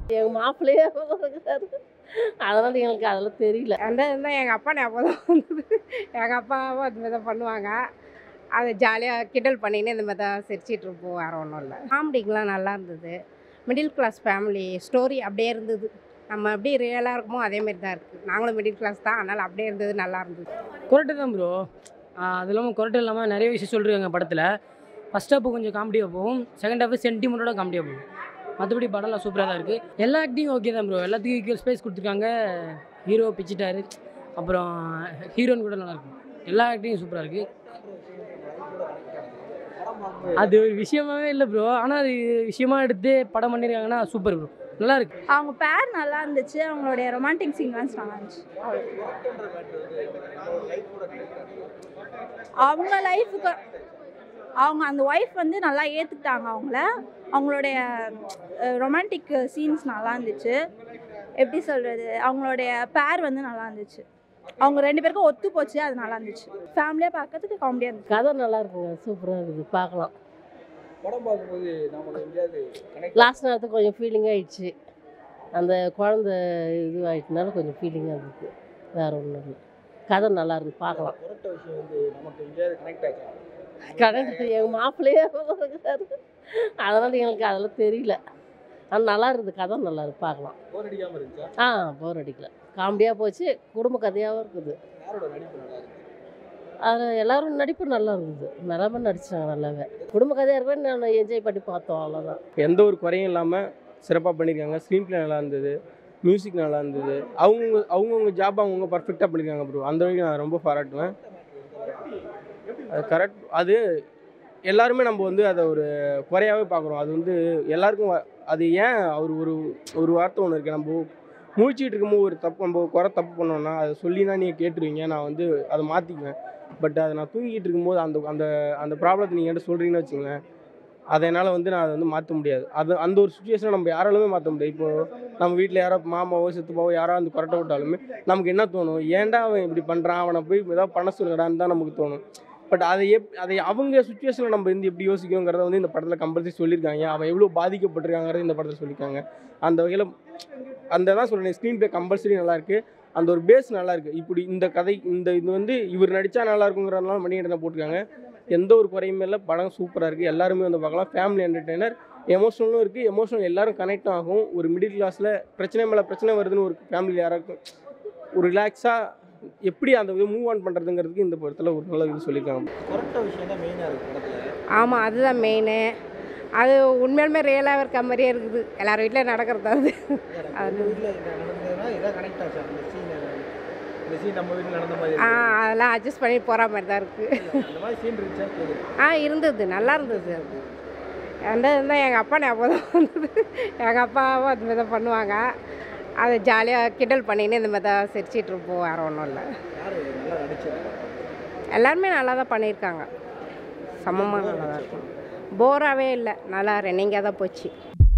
எங்கள் மாப்பிள்ளையே இருக்காரு, அதனால் எங்களுக்கு அதெல்லாம் தெரியல. அந்த இருந்தால் எங்கள் அப்பா ஞாபகம் தான் வந்தது. எங்கள் அப்பாவும் அது மாதிரி தான் பண்ணுவாங்க. அதை ஜாலியாக கிண்டல் பண்ணின்னு இந்த மாதிரி தான் சிரிச்சிட்டு இருப்போம், வேறு ஒன்றும் இல்லை. காமெடிக்கெலாம் நல்லா இருந்தது. மிடில் கிளாஸ் ஃபேமிலி ஸ்டோரி அப்படியே இருந்தது. நம்ம எப்படி ரியலாக இருக்குமோ அதேமாரி தான் இருக்குது. நாங்களும் மிடில் கிளாஸ் தான், அதனால் அப்படியே இருந்தது, நல்லா இருந்தது. கொரட்டை தான் ப்ரோ. அது இல்லாமல் கொரட்டை இல்லாமல் நிறைய விஷயம் சொல்லிருக்காங்க படத்தில். ஃபஸ்ட் ஹாப்பு கொஞ்சம் காமெடியாக போகும், செகண்ட் ஹாஃபு சென்டிமெண்ட்டோட காமெடியாக போகும். மற்றபடி படம்லாம் சூப்பராக தான் இருக்குது. எல்லா ஆக்டிங் ஓகே தான் ப்ரோ. எல்லாத்துக்கும் ஈக்குவல் ஸ்பேஸ் கொடுத்துருக்காங்க. ஹீரோ பிச்சிட்டாரு, அப்புறம் ஹீரோயின் கூட நல்லாயிருக்கும். எல்லா ஆக்டிங்கும் சூப்பராக இருக்குது. அது ஒரு விஷயமாவே இல்லை ப்ரோ, ஆனால் அது விஷயமா எடுத்து படம் பண்ணியிருக்காங்கன்னா சூப்பர் ப்ரோ, நல்லா இருக்கு. அவங்க பேர் நல்லா இருந்துச்சு, அவங்களுடைய ரொமான்டிக் சீக்வன்ஸ் நல்லா இருந்துச்சு. அவங்க லைஃபுக்கு அவங்க அந்த ஒய்ஃப் வந்து நல்லா ஏற்றுக்கிட்டாங்க அவங்களுடைய ரொமான்டிக் சீன்ஸ் நல்லா இருந்துச்சு. எப்படி சொல்கிறது, அவங்களுடைய பேர் வந்து நல்லா இருந்துச்சு. அவங்க 2 பேருக்கும் ஒத்து போச்சு, அது நல்லா இருந்துச்சு. ஃபேமிலியாக பார்க்கறதுக்கு காமெடியாக இருந்துச்சு. கதை நல்லா இருக்குங்க, சூப்பராக இருக்குது, பார்க்கலாம். படம் பார்க்கும்போது நமக்கு எங்கேயாவது லாஸ்ட் நேரத்துக்கு கொஞ்சம் ஃபீலிங் ஆகிடுச்சு. அந்த குழந்தை இது ஆகிட்டனால கொஞ்சம் ஃபீலிங்காக இருந்துச்சு, வேறு ஒன்றும் இல்லை. கதை நல்லா இருக்குது, பார்க்கலாம். கொரட்டை விஷயம் வந்து நமக்கு எங்கேயாவது கனெக்ட் ஆச்சா? கனெக்ட் எங்கள் மாப்பிள்ளையே இருக்காரு, அதனால் எங்களுக்கு அதெல்லாம் தெரியல. ஆனால் நல்லா இருக்குது, கதை நல்லா இருக்குது, பார்க்கலாம். போர் அடிக்காமல் இருந்துச்சா? போர் அடிக்கல, காமெடியாக போச்சு, குடும்ப கதையாகவும் இருக்குது. யாரோட நடிப்பு நல்லா இருக்கு? அதில் எல்லோரும் நடிப்பு நல்லா இருந்தது, நல்லாவே நடித்தாங்க. நல்லாவே குடும்ப கதையாக இருக்கவே நான் என்ஜாய் பண்ணி பார்த்தோம், அவ்வளோதான். எந்த ஒரு குறையும் இல்லாமல் சிறப்பாக பண்ணியிருக்காங்க. ஸ்க்ரீன் ப்ளே நல்லா இருந்தது, மியூசிக் நல்லா இருந்தது. அவங்கவுங்க ஜாப் அவங்கவுங்க பர்ஃபெக்டாக பண்ணியிருக்காங்க ப்ரோ. அந்த வரைக்கும் நான் ரொம்ப பாராட்டுவேன். அது கரெக்ட். அது எல்லாருமே நம்ம வந்து அதை ஒரு குறையாகவே பார்க்குறோம். அது வந்து எல்லாருக்கும் அது ஏன் அவர் ஒரு வார்த்தை ஒன்று இருக்குது. நம்ம முழிச்சிட்டு இருக்கும்போது ஒரு தப்பு நம்ம தப்பு பண்ணோன்னா அதை சொல்லினா நீங்கள் கேட்டுருவீங்க, நான் வந்து அதை மாற்றிக்குவேன். பட் அதை நான் தூங்கிட்டு இருக்கும்போது அந்த அந்த அந்த ப்ராப்ளத்தை நீங்கள் என்கிட்ட சொல்கிறீங்கன்னு வச்சுக்கோங்களேன், அதனால் வந்து நான் அதை வந்து மாற்ற முடியாது. அந்த ஒரு சுச்சுவேஷனை நம்ம யாராலுமே மாற்ற முடியாது. இப்போது நம்ம வீட்டில் யாரோ மாமாவோ சித்தப்பாவோ யாரோ வந்து கொரட்டை விட்டாலுமே நமக்கு என்ன தோணும், ஏன்டா அவன் இப்படி பண்ணுறான், அவனை போய் ஏதாவது பண்ண சொல்லுங்கடான்னு தான் நமக்கு தோணும். பட் அதை அவங்க சுச்சுவேஷனில் நம்ம வந்து எப்படி யோசிக்கணுங்கிறத வந்து இந்த படத்தில் கம்பல்சரி சொல்லியிருக்காங்க. அவன் எவ்வளோ பாதிக்கப்பட்டிருக்காங்கிறது இந்த படத்தில் சொல்லியிருக்காங்க. அந்த வகையில் அந்த தான் சொல்கிறேன், ஸ்க்ரீன் ப்ளே கம்பல்சரி நல்லாயிருக்கு. அந்த ஒரு பேஸ் நல்லாயிருக்கு. இப்படி இந்த கதை இது வந்து இவர் நடித்தா நல்லா இருக்குங்கிறதுனால மணிகண்டனை போட்டிருக்காங்க. எந்த ஒரு குறையுமே இல்லை, படம் சூப்பராக இருக்குது. எல்லாருமே வந்து பார்க்கலாம். ஃபேமிலி என்டர்டெய்னர், எமோஷனலும் இருக்குது. எமோஷனல் எல்லோரும் கனெக்டும் ஆகும். ஒரு மிடில் கிளாஸில் பிரச்சனை மேலே பிரச்சனை வருதுன்னு ஒரு ஃபேமிலி யாராருக்கும் ஒரு ரிலாக்ஸாக எப்படி அந்த இது மூவ் ஆன் பண்ணுறதுங்கிறதுக்கு இந்த படத்தில் ஒரு நல்ல இது சொல்லியிருக்காங்க. கொரட்டை விஷயம் தான் மெயினாக இருக்குது படத்தில். ஆமாம், அதுதான் மெயினு. அது உண்மையாலுமே ரியலாக இருக்க மாதிரியே இருக்குது. எல்லார் வீட்டில் நடக்கிறது அது. அது வீட்டில் நடந்ததுன்னா இதான் கனெக்ட் ஆச்சா? இந்த சீன் நம்ம வீட்டில் நடந்த மாதிரி அதெல்லாம் அட்ஜஸ்ட் பண்ணி போகிற மாதிரி தான் இருக்குது. அந்த மாதிரி சீன் இருந்துச்சா? இருந்தது, நல்லா இருந்தது. அது அந்த இருந்தால் எங்கள் அப்பா ஞாபகம் தான் வந்தது. எங்கள் அப்பாவும் அது மாதிரி தான் பண்ணுவாங்க. அதை ஜாலியாக கிண்டல் பண்ணின்னு இந்த மாதிரி தான் சிரிச்சிட்டு இருப்போம், வேறு ஒன்றும் இல்லை. யார் நல்லா நடிச்சது? எல்லாருமே நல்லா தான் பண்ணியிருக்காங்க, சமமாக நல்லா தான் இருக்கும். போராகவே இல்லை, நல்லா ரன்னிங்காக தான் போச்சு.